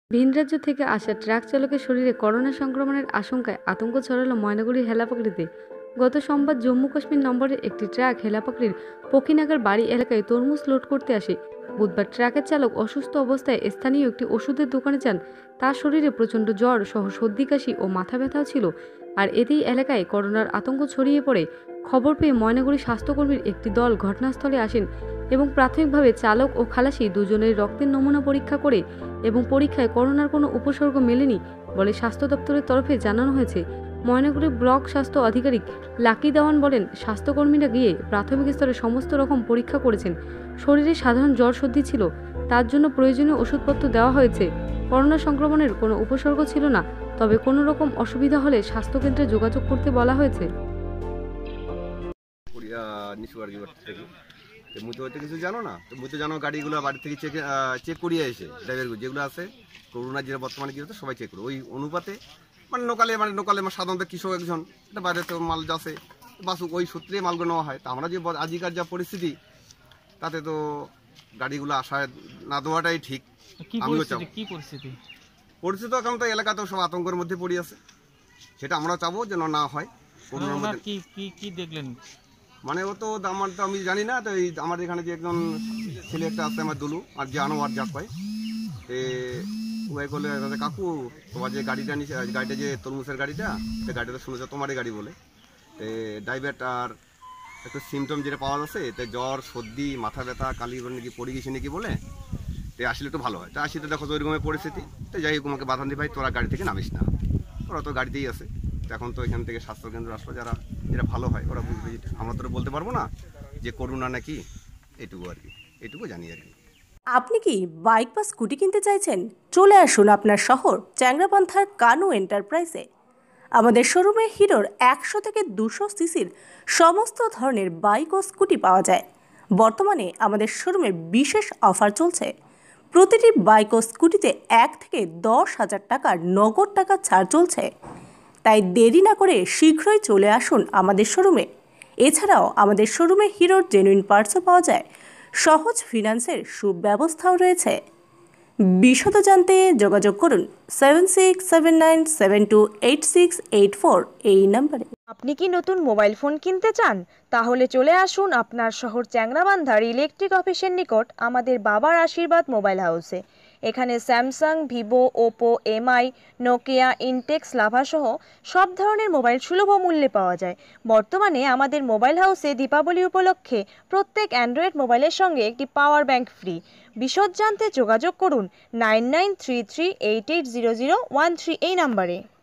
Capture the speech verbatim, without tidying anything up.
ভিন রাজ্য থেকে আসা ট্রাক চালকের শরীরে করোনা সংক্রমণের আশঙ্কায় আতঙ্ক ছড়ালো ময়নাগুড়ির হেলাপাকড়িতে। গত সোমবার জম্মু কাশ্মীর নম্বরের একটি ট্রাক হেলাপাকড়ির পক্ষীনাগার বাড়ি এলাকায় তরমুজ লোড করতে আসে। বুধবার ট্রাকের চালক অসুস্থ অবস্থায় স্থানীয় একটি ওষুধের দোকানে যান। তার শরীরে প্রচণ্ড জ্বর সহ সর্দি কাশি ও মাথা ব্যথাও ছিল। আর এতেই এলাকায় করোনার আতঙ্ক ছড়িয়ে পড়ে। খবর পেয়ে ময়নাগুড়ি স্বাস্থ্যকর্মীর একটি দল ঘটনাস্থলে আসেন এবং প্রাথমিকভাবে চালক ও খালাসি দুজনের রক্তের নমুনা পরীক্ষা করে এবং পরীক্ষায় করোনার কোনো উপসর্গ মেলেনি বলে স্বাস্থ্য দপ্তরের তরফে জানানো হয়েছে। ময়নাগুড়ি ব্লক স্বাস্থ্য আধিকারিক লাকি দেওয়ান বলেন, স্বাস্থ্যকর্মীরা গিয়ে প্রাথমিক স্তরে সমস্ত রকম পরীক্ষা করেছেন। শরীরে সাধারণ জ্বর সর্দি ছিল, তার জন্য প্রয়োজনীয় ওষুধপত্র দেওয়া হয়েছে। করোনা সংক্রমণের কোনো উপসর্গ ছিল না, তবে কোনো রকম অসুবিধা হলে স্বাস্থ্যকেন্দ্রে যোগাযোগ করতে বলা হয়েছে। মুই তো হয়তো কিছু জানো না, তো মুই তো জানো গাড়িগুলো বাড়ি থেকে চেক চেক করিয়ে এসে ড্রাইভারগুলো যেগুলো আছে করোনা যেটা বর্তমানে কি হচ্ছে সবাই চেক করে ওই অনুপাতে মানে নোকালে মানে নোকালে সাধারণত কৃষক একজন এটা বাইরে তো মাল যাচ্ছে বাসুক ওই সূত্রে মালগুলো নেওয়া হয়। তা আমরা যে আজিকার যা পরিস্থিতি তাতে তো গাড়িগুলো আসায় না দেওয়াটাই ঠিক। আমিও চাবো কি পরিস্থিতি পরিস্থিতি এখন তো এলাকাতেও সব আতঙ্কের মধ্যে পড়ে আছে, সেটা আমরা চাবো যেন না হয়। করোনার মধ্যে কি কি কি দেখলেন মানে ও তো আমার তো আমি জানি না, তো এই আমার এখানে যে একজন ছেলে একটা আছে আমার দুলু আর যে আনোয়ার যা কয় তে ওই বলে কাকু তোমার যে গাড়িটা নিচে গাড়িটা যে তরমুজের গাড়িটা সে গাড়িটা শুনেছে তোমারই গাড়ি বলে তে ড্রাইভারটা আর একটু সিমটম যেটা পাওয়া যাচ্ছে তে জ্বর সর্দি মাথা ব্যথা কালি নাকি পড়ে গেছে নাকি বলে তে আসলে একটু ভালো হয়। তা আসলে দেখো তো ওইরকমের পরিস্থিতি, তো যাই হোক আমাকে বাধা দি ভাই তোরা গাড়ি থেকে নামিস না, ওরা তো গাড়িতেই আছে। এখন তো এখান থেকে স্বাস্থ্যকেন্দ্র আসলো যারা যেটা ভালো হয় ওরা বুঝবে। আমরা তো বলতে পারবো না যে করোনা নাকি, এটুকু আর কি, এটুকু জানি আর কি। আপনি কি বাইক বা স্কুটি কিনতে চাইছেন? চলে আসুন আপনার শহর চ্যাংরাপান্থার কানু এন্টারপ্রাইজে। আমাদের শোরুমে হিরোর একশো থেকে দুশো সিসির সমস্ত ধরনের বাইক ও স্কুটি পাওয়া যায়। বর্তমানে আমাদের শোরুমে বিশেষ অফার চলছে। প্রতিটি বাইক ও স্কুটিতে এক থেকে দশ হাজার টাকার নগদ টাকা ছাড় চলছে। তাই দেরি না করে শীঘ্রই চলে আসুন আমাদের শোরুমে। এছাড়াও আমাদের শোরুমে হিরোর জেনুইন পার্টসও পাওয়া যায়, সহজ ফিনান্সের সুব্যবস্থাও রয়েছে। বিশদ জানতে যোগাযোগ করুন seven six seven nine seven two eight six eight four এই নম্বরে। আপনি কি নতুন মোবাইল ফোন কিনতে চান? তাহলে চলে আসুন আপনার শহর চ্যাংরাবান্ধার ইলেকট্রিক অফিসের নিকট আমাদের বাবার আশীর্বাদ মোবাইল হাউসে। এখানে Samsung, Vivo, Oppo, MI, Nokia, Intex, Lava সহ সব ধরনের মোবাইল সুলভ মূল্যে পাওয়া যায়। বর্তমানে আমাদের মোবাইল হাউসে দীপাবলি উপলক্ষে প্রত্যেক অ্যান্ড্রয়েড মোবাইলের সঙ্গে একটি পাওয়ার ব্যাংক ফ্রি। বিশদ জানতে যোগাযোগ করুন nine nine three three eight eight zero zero one three এই নাম্বারে।